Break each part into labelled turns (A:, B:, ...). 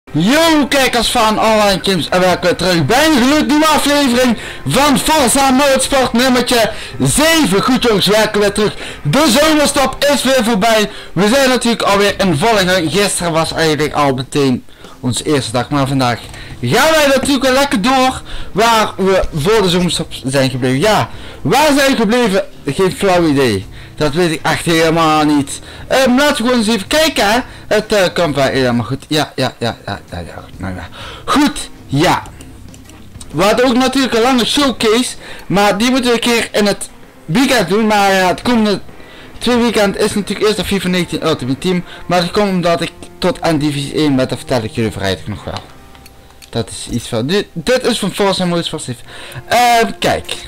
A: Yo kijkers van Online Games en welkom weer terug bij een gloednieuwe aflevering van Forza Motorsport nummertje 7. Goed jongens, welkom weer terug. De zomerstop is weer voorbij. We zijn natuurlijk alweer in volle gang. Gisteren was eigenlijk al meteen onze eerste dag, maar vandaag gaan wij natuurlijk weer lekker door waar we voor de zomerstop zijn gebleven. Ja, waar zijn we gebleven? Geen flauw idee. Dat weet ik echt helemaal niet. Laten we gewoon eens even kijken hè. Het komt wel helemaal goed. Ja. Nou ja. Goed, ja. We hadden ook natuurlijk een lange showcase. Maar die moeten we een keer in het weekend doen. Maar ja, het komende 2 weekend is natuurlijk eerst de FIFA 19 Ultimate Team. Maar dat komt omdat ik tot aan Divisie 1 met, dat vertel ik jullie vrijdag nog wel. Dat is iets van... Dit is van Forza Motorsport 7. Kijk.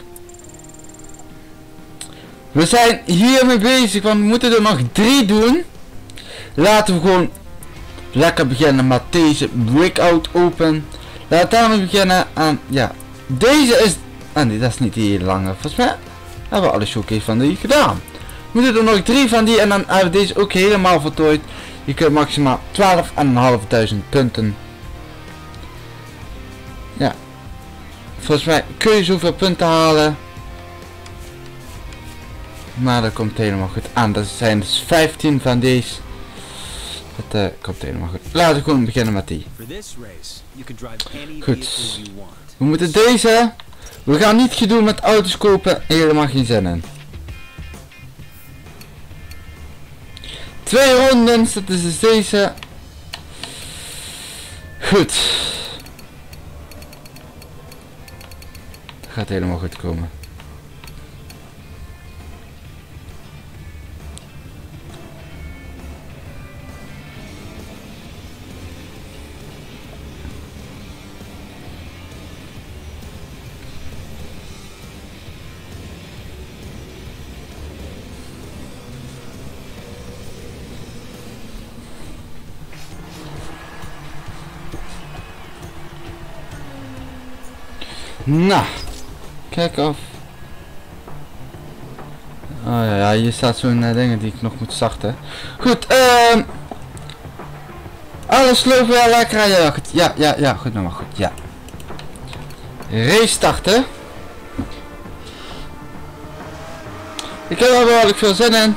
A: We zijn hiermee bezig, want we moeten er nog 3 doen. Laten we gewoon lekker beginnen met deze breakout open. Laten we beginnen aan, ja, deze is, nee dat is niet die hele lange, volgens mij hebben we alle showcase van die gedaan. We moeten er nog 3 van die en dan hebben we deze ook helemaal voltooid. Je kunt maximaal 12.500 punten. Ja, volgens mij kun je zoveel punten halen. Maar dat komt helemaal goed aan. Dat zijn dus 15 van deze. Dat komt helemaal goed. Laten we gewoon beginnen met die. Goed. We moeten deze. We gaan niet gedoe met auto's kopen. Helemaal geen zin in. 2 ronden. Dat is dus deze. Goed. Dat gaat helemaal goed komen. Nou, kijk of... Oh ja, hier staat zo'n dingen die ik nog moet starten. Goed, alles loopt wel lekker aan. Ja, goed, ja, goed, nou maar goed, ja. Race starten. Ik heb er wel veel zin in.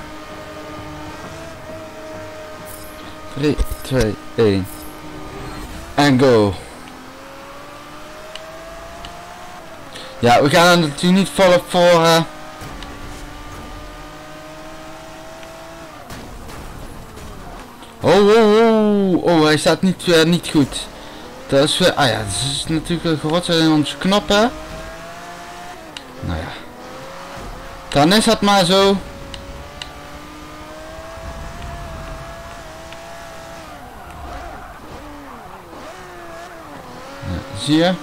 A: 3, 2, 1. En go. Ja, we gaan er natuurlijk niet volop voor. Oh, hij staat niet goed. Dat is weer, ah ja, dat is natuurlijk gerot in onze knoppen. Nou ja. Dan is het maar zo. Ja, zie je?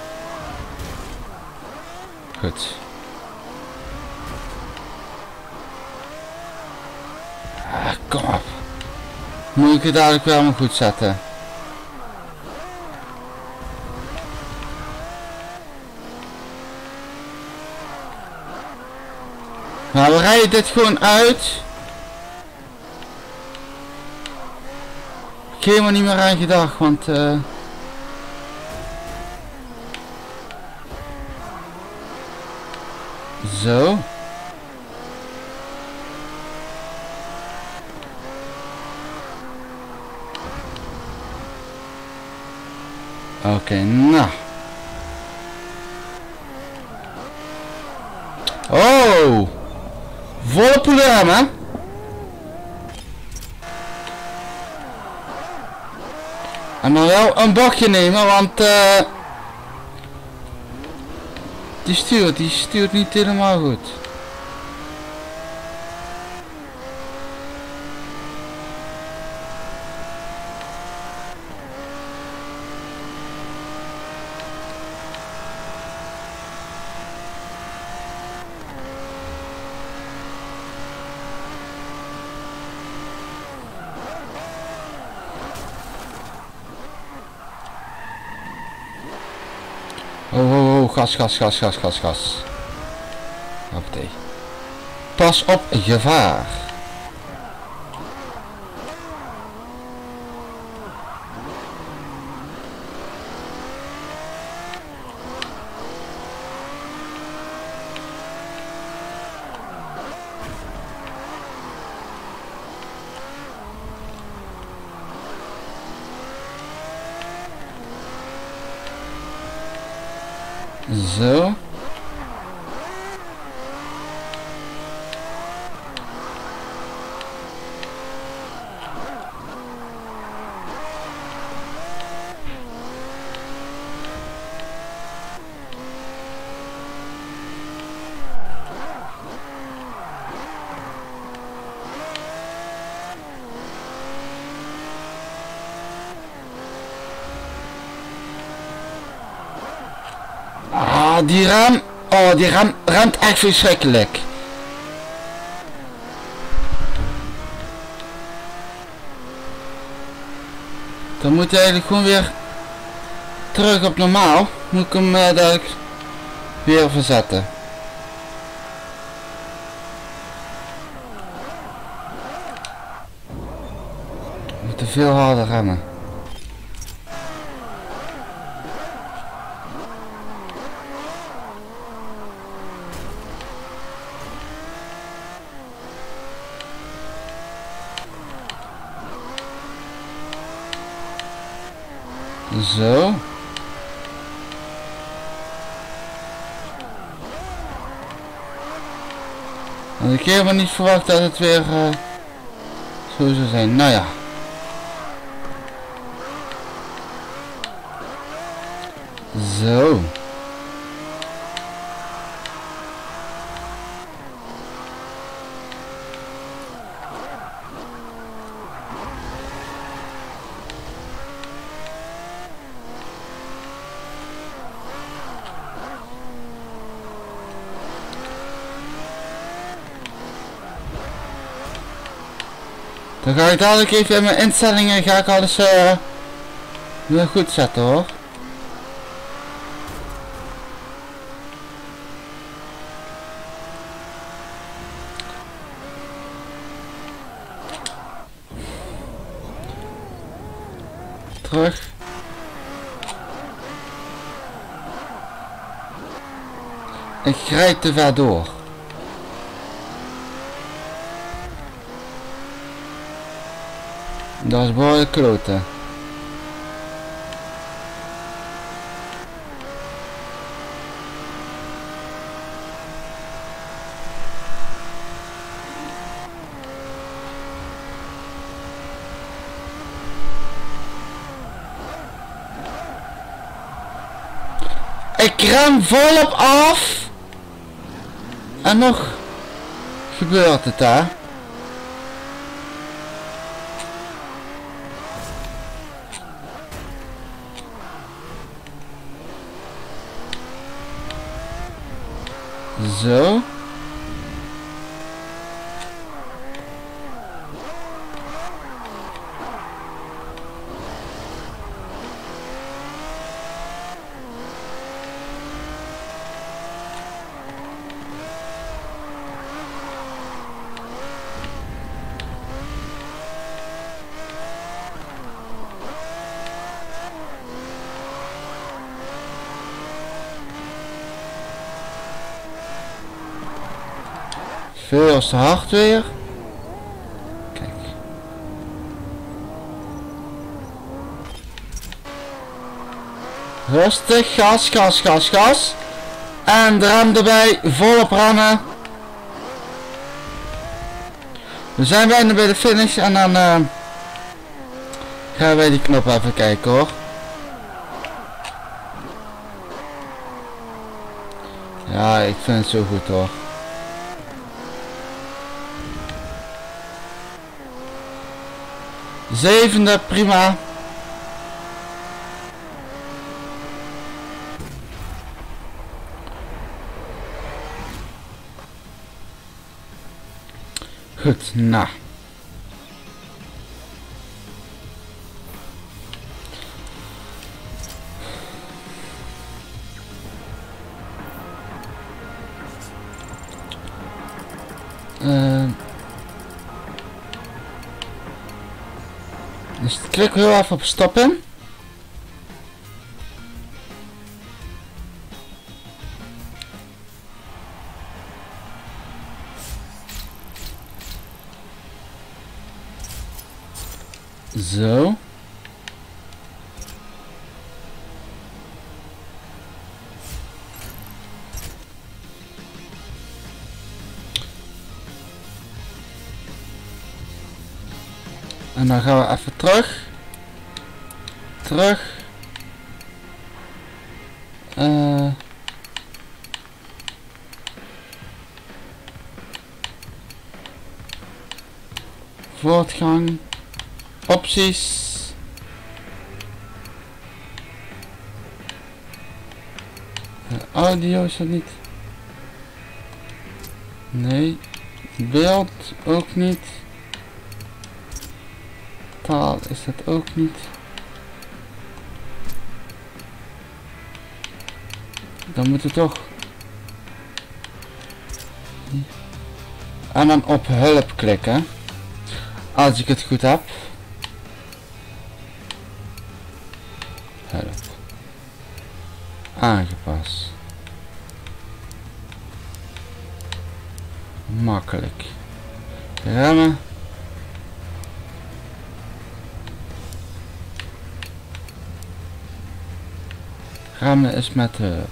A: Goed. Ah, kom op. Moet ik het dadelijk wel maar goed zetten. Nou, we rijden dit gewoon uit. Ik heb helemaal niet meer aan gedacht, want... Zo. Oké, nou. Oh. Volle poeder, hè? En dan wel een bakje nemen, want die stuurt niet helemaal goed. Oh, gas. Hoppatee. Pas op gevaar. Zo. Die ram, oh die ramt echt verschrikkelijk. Dan moet hij eigenlijk gewoon weer terug op normaal. Moet ik hem dadelijk weer verzetten. We moeten veel harder remmen. Zo. Had ik helemaal niet verwacht dat het weer zo zou zijn. Nou ja. Zo. Dan ga ik dadelijk even in mijn instellingen, ga ik alles weer goed zetten hoor. Terug. Ik rijd te ver door. Dat is behoorlijk kloten. Ik rem volop af. En nog gebeurt het daar. Zo. Veel te hard weer. Kijk. Rustig, gas, gas, gas, gas. En de rem erbij, volop remmen. We zijn bijna bij de finish en dan gaan wij die knop even kijken hoor. Ja, ik vind het zo goed hoor. Zevende, prima. Goed, nou. Dus klik heel even op stoppen. Zo. En dan gaan we even terug. Terug. Voortgang. Opties. Audio is dat niet. Nee. Beeld ook niet. Taal is dat ook niet. Dan moeten we toch. En dan op hulp klikken. Als ik het goed heb. Hulp. Aangepast. Makkelijk. Remmen. Remmen is met hulp.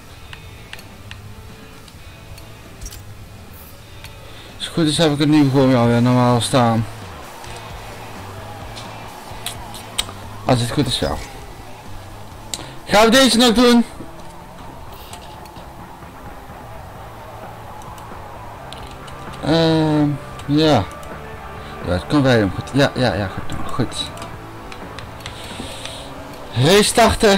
A: Als het goed is heb ik het nu gewoon weer normaal staan. Als het goed is wel. Gaan we deze nog doen? Ja. Ja, het kan bij hem goed. Ja, goed. Goed. Restarten.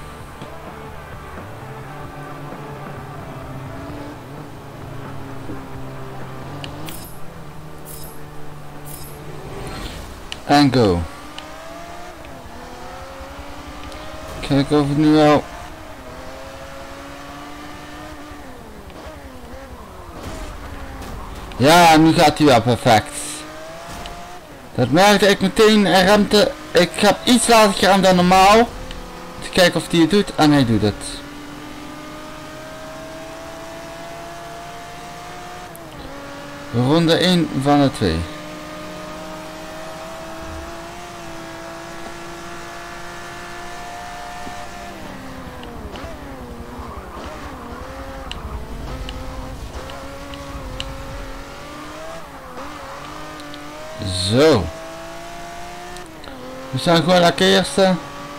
A: En go. Kijk of het nu wel. Ja, nu gaat hij wel perfect. Dat merkte ik meteen. Hij remte. Ik heb iets later geremd dan normaal. Te kijken of hij het doet. En hij doet het. Ronde 1 van de 2. Zo. We zijn gewoon lekker eerste.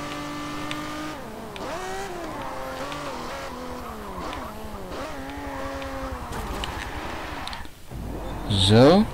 A: Zo.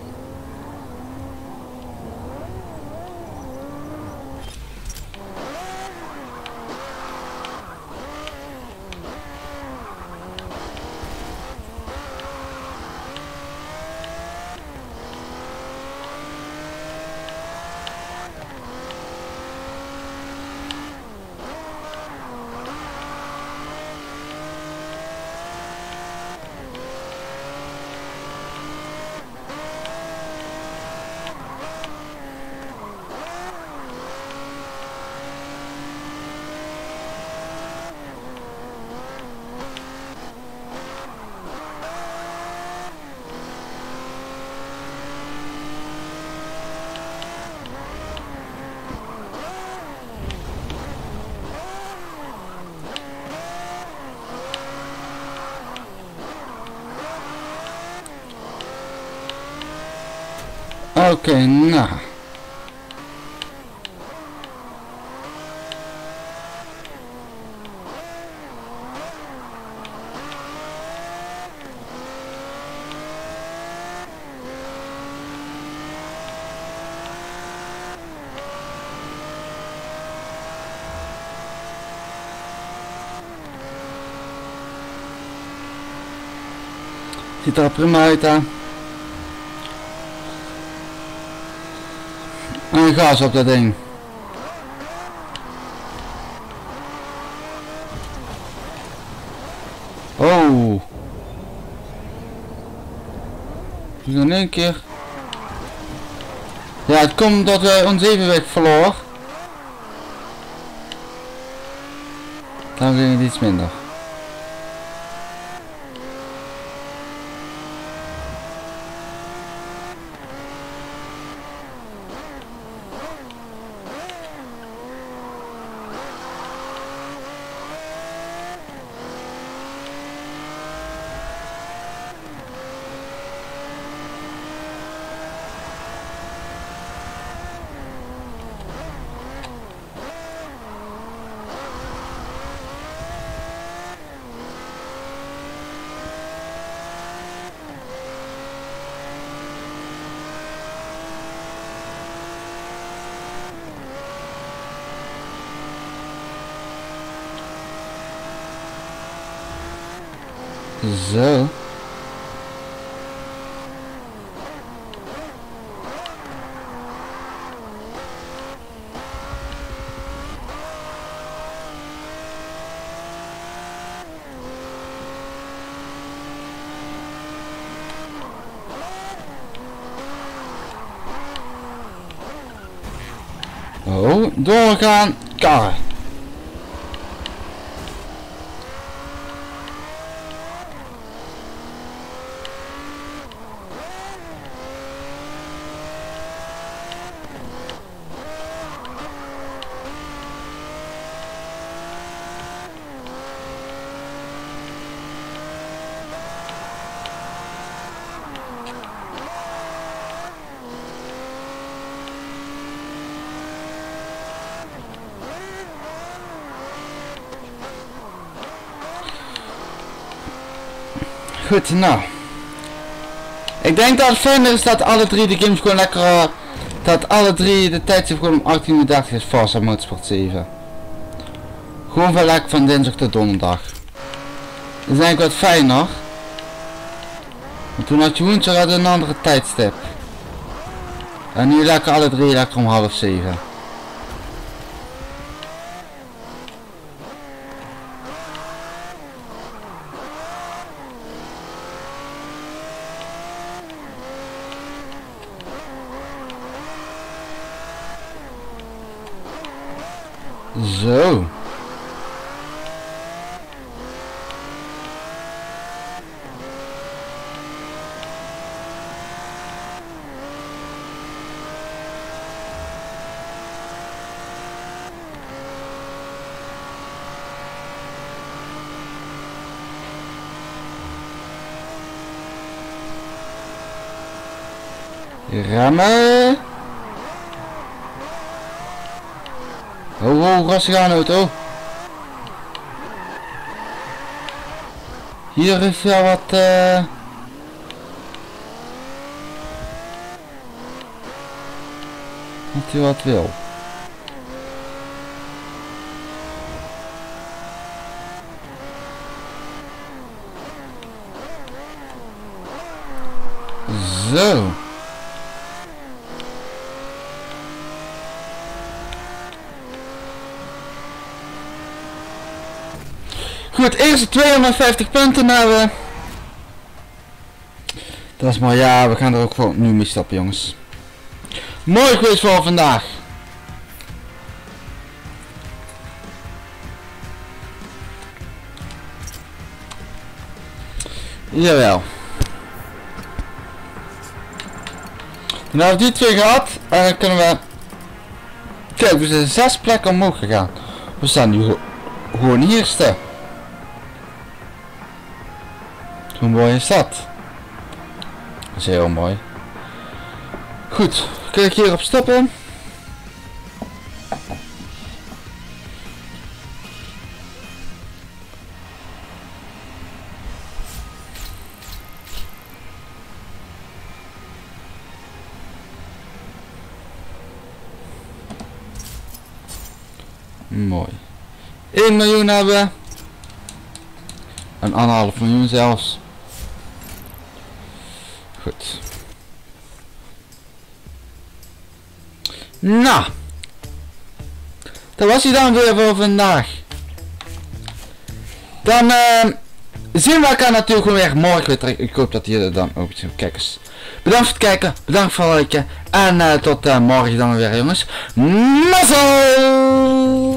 A: Oké, nou. Ziet er prima uit, hè? En gas op dat ding. Oh. Dus in één keer. Ja, het komt omdat wij ons evenwicht verloor. Dan ging het iets minder. Zo. Oh, doorgaan, karren. Goed, nou. Ik denk dat het fijner is dat alle drie de games gewoon lekker... dat alle drie de tijdstip gewoon om 18:30 is. Forza Motorsport 7. Gewoon van lekker van dinsdag tot donderdag. Dat is eigenlijk wat fijner. Want toen had je woensdag een andere tijdstip. En nu lekker alle drie lekker om 6:30. Zo. Remmen. Oh, rustig aan auto. Hier is wel wat wat hij wat wil. Zo. Goed, eerste 250 punten hebben. Dat is maar, ja, we gaan er ook gewoon nu mee stappen, jongens. Mooi geweest voor vandaag. Jawel. Dan hebben we die twee gehad en dan kunnen we... Kijk, we zijn 6 plekken omhoog gegaan. We staan nu gewoon eerste. Hoe mooi is dat? Dat is heel mooi. Goed, kan ik hierop stoppen? Mooi. 1 miljoen hebben we. En 1,5 miljoen zelfs. Goed. Nou. Dat was hij dan weer voor vandaag. Dan zien we elkaar natuurlijk weer morgen weer terug. Ik hoop dat jullie dan ook zien. Kijkers. Bedankt voor het kijken. Bedankt voor het liken. En tot morgen dan weer, jongens. Mazzel!